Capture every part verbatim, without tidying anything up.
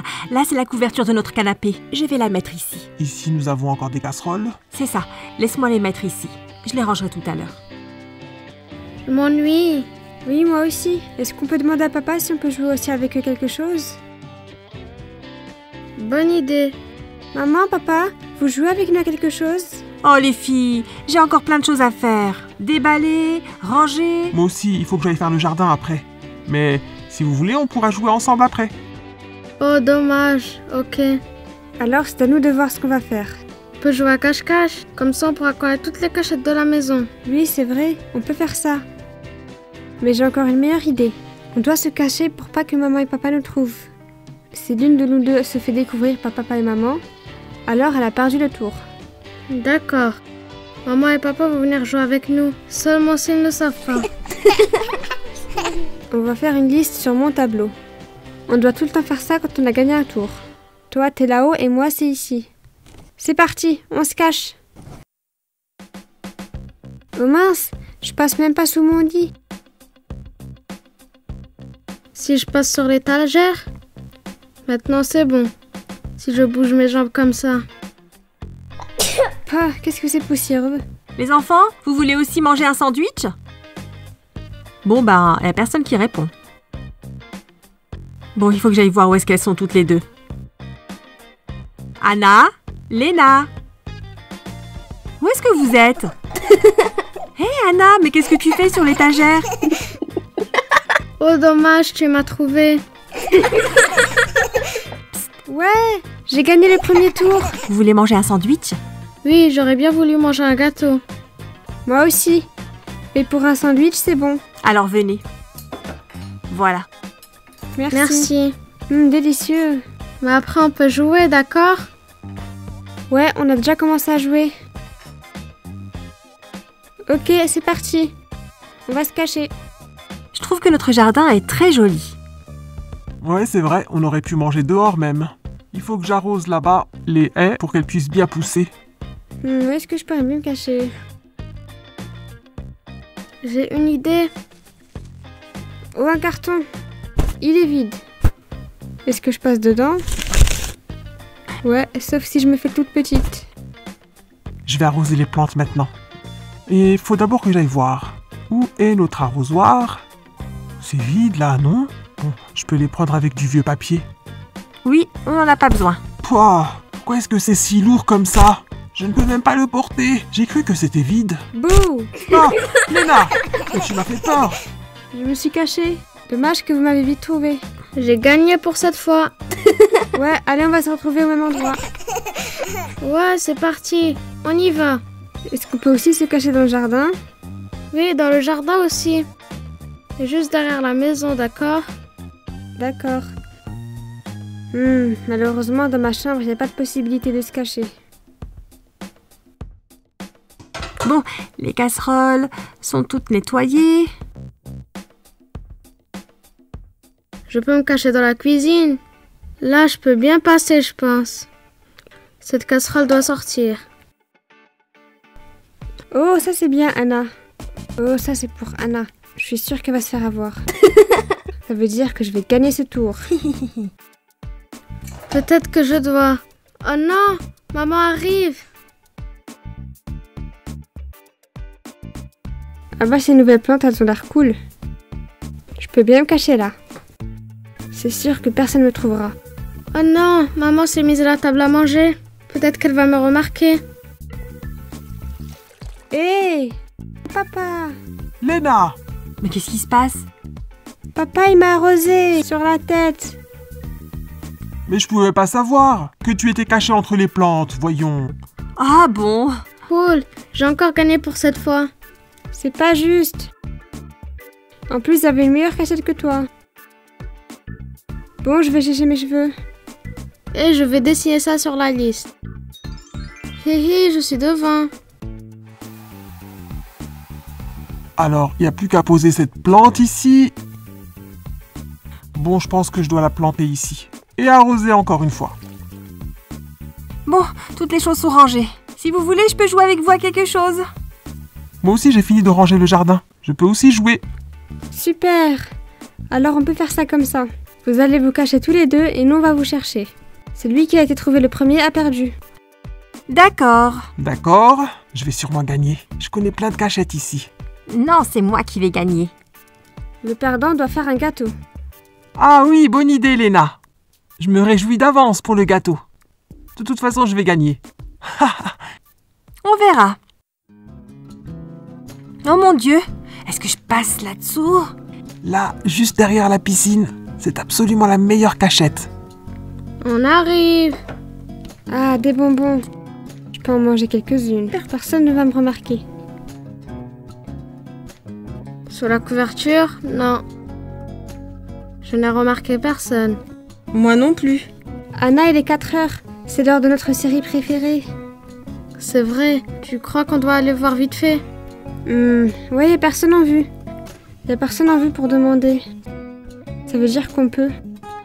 là c'est la couverture de notre canapé. Je vais la mettre ici. Ici, nous avons encore des casseroles. C'est ça, laisse-moi les mettre ici. Je les rangerai tout à l'heure. Je m'ennuie. Oui, moi aussi. Est-ce qu'on peut demander à papa si on peut jouer aussi avec eux quelque chose? Bonne idée. Maman, papa, vous jouez avec nous à quelque chose? Oh les filles, j'ai encore plein de choses à faire. Déballer, ranger... Moi aussi, il faut que j'aille faire le jardin après. Mais si vous voulez, on pourra jouer ensemble après. Oh, dommage. Ok. Alors, c'est à nous de voir ce qu'on va faire. On peut jouer à cache-cache. Comme ça, on pourra connaître toutes les cachettes de la maison. Oui, c'est vrai, on peut faire ça. Mais j'ai encore une meilleure idée. On doit se cacher pour pas que maman et papa nous trouvent. Si l'une de nous deux se fait découvrir par papa et maman, alors elle a perdu le tour. D'accord. Maman et papa vont venir jouer avec nous. Seulement s'ils ne savent pas. On va faire une liste sur mon tableau. On doit tout le temps faire ça quand on a gagné un tour. Toi, t'es là-haut et moi, c'est ici. C'est parti, on se cache. Oh mince, je passe même pas sous mon lit. Si je passe sur l'étagère, maintenant c'est bon. Si je bouge mes jambes comme ça. Ah, qu'est-ce que c'est poussiéreux. Les enfants, vous voulez aussi manger un sandwich? Bon ben, il n'y a personne qui répond. Bon, il faut que j'aille voir où est-ce qu'elles sont toutes les deux. Anna? Léna? Où est-ce que vous êtes? Hé hey, Anna, mais qu'est-ce que tu fais sur l'étagère? Oh dommage, tu m'as trouvé. Ouais, j'ai gagné le premier tour. Vous voulez manger un sandwich? Oui, j'aurais bien voulu manger un gâteau. Moi aussi. Mais pour un sandwich, c'est bon. Alors venez. Voilà. Merci. Merci. Mmh, délicieux. Mais après, on peut jouer, d'accord? Ouais, on a déjà commencé à jouer. Ok, c'est parti. On va se cacher. Je trouve que notre jardin est très joli. Ouais, c'est vrai, on aurait pu manger dehors même. Il faut que j'arrose là-bas les haies pour qu'elles puissent bien pousser. Mmh, où est-ce que je pourrais mieux me cacher? J'ai une idée. Oh, un carton. Il est vide. Est-ce que je passe dedans? Ouais, sauf si je me fais toute petite. Je vais arroser les plantes maintenant. Et il faut d'abord que j'aille voir. Où est notre arrosoir? C'est vide là, non? Bon, je peux les prendre avec du vieux papier. Oui, on n'en a pas besoin. Pouah, pourquoi est-ce que c'est si lourd comme ça? Je ne peux même pas le porter. J'ai cru que c'était vide. Bouh! Ah, Léna, tu m'as fait peur. Je me suis cachée. Dommage que vous m'avez vite trouvée. J'ai gagné pour cette fois. Ouais, allez, on va se retrouver au même endroit. Ouais, c'est parti. On y va. Est-ce qu'on peut aussi se cacher dans le jardin? Oui, dans le jardin aussi. Et juste derrière la maison, d'accord? D'accord. Hmm, malheureusement, dans ma chambre, il n'y a pas de possibilité de se cacher. Bon, les casseroles sont toutes nettoyées. Je peux me cacher dans la cuisine. Là, je peux bien passer, je pense. Cette casserole doit sortir. Oh, ça c'est bien, Anna. Oh, ça c'est pour Anna. Je suis sûre qu'elle va se faire avoir. Ça veut dire que je vais gagner ce tour. Peut-être que je dois. Oh non, maman arrive. Ah bah, ces nouvelles plantes, elles ont l'air cool. Je peux bien me cacher là. C'est sûr que personne ne me trouvera. Oh non, maman s'est mise à la table à manger. Peut-être qu'elle va me remarquer. Hé hey, papa! Léna! Mais qu'est-ce qui se passe? Papa, il m'a arrosé sur la tête. Mais je pouvais pas savoir que tu étais caché entre les plantes, voyons. Ah bon? Cool, j'ai encore gagné pour cette fois. C'est pas juste. En plus, j'avais une meilleure cachette que toi. Bon, je vais chercher mes cheveux. Et je vais dessiner ça sur la liste. Hé hé, je suis devant. Alors, il n'y a plus qu'à poser cette plante ici. Bon, je pense que je dois la planter ici. Et arroser encore une fois. Bon, toutes les choses sont rangées. Si vous voulez, je peux jouer avec vous à quelque chose. Moi aussi, j'ai fini de ranger le jardin. Je peux aussi jouer. Super. Alors, on peut faire ça comme ça. Vous allez vous cacher tous les deux et nous on va vous chercher. Celui qui a été trouvé le premier a perdu. D'accord. D'accord, je vais sûrement gagner. Je connais plein de cachettes ici. Non, c'est moi qui vais gagner. Le perdant doit faire un gâteau. Ah oui, bonne idée, Léna. Je me réjouis d'avance pour le gâteau. De toute façon, je vais gagner. On verra. Oh mon Dieu, est-ce que je passe là-dessous? Là, juste derrière la piscine, c'est absolument la meilleure cachette. On arrive. Ah, des bonbons. Je peux en manger quelques-unes. Personne ne va me remarquer. Sous la couverture? Non. Je n'ai remarqué personne. Moi non plus. Anna, il est quatre heures. C'est l'heure de notre série préférée. C'est vrai. Tu crois qu'on doit aller voir vite fait? Hmm, oui, y a personne en vue. Y a personne en vue pour demander. Ça veut dire qu'on peut.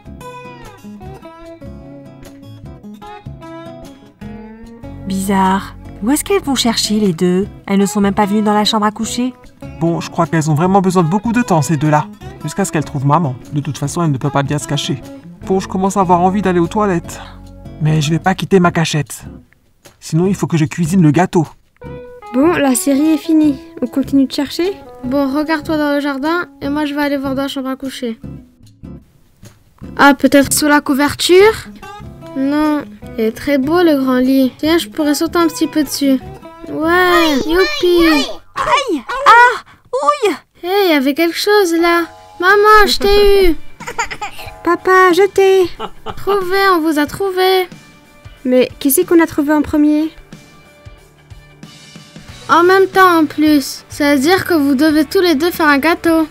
Bizarre. Où est-ce qu'elles vont chercher les deux? Elles ne sont même pas venues dans la chambre à coucher. Bon, je crois qu'elles ont vraiment besoin de beaucoup de temps, ces deux-là. Jusqu'à ce qu'elles trouvent maman. De toute façon, elles ne peuvent pas bien se cacher. Bon, je commence à avoir envie d'aller aux toilettes. Mais je vais pas quitter ma cachette. Sinon, il faut que je cuisine le gâteau. Bon, la série est finie. On continue de chercher? Bon, regarde-toi dans le jardin et moi je vais aller voir dans la chambre à coucher. Ah, peut-être sous la couverture? Non, il est très beau le grand lit. Tiens, je pourrais sauter un petit peu dessus. Ouais, youpi! Aïe! Ah! Ouille! Hé, hey, il y avait quelque chose là. Maman, je t'ai eu. Papa, je t'ai. Trouvé, on vous a trouvé. Mais qui c'est qu'on a trouvé en premier? En même temps en plus. Ça veut dire que vous devez tous les deux faire un gâteau.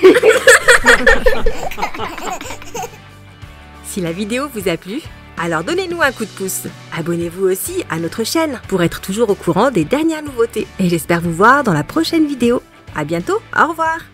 Si la vidéo vous a plu, alors donnez-nous un coup de pouce. Abonnez-vous aussi à notre chaîne pour être toujours au courant des dernières nouveautés. Et j'espère vous voir dans la prochaine vidéo. À bientôt, au revoir!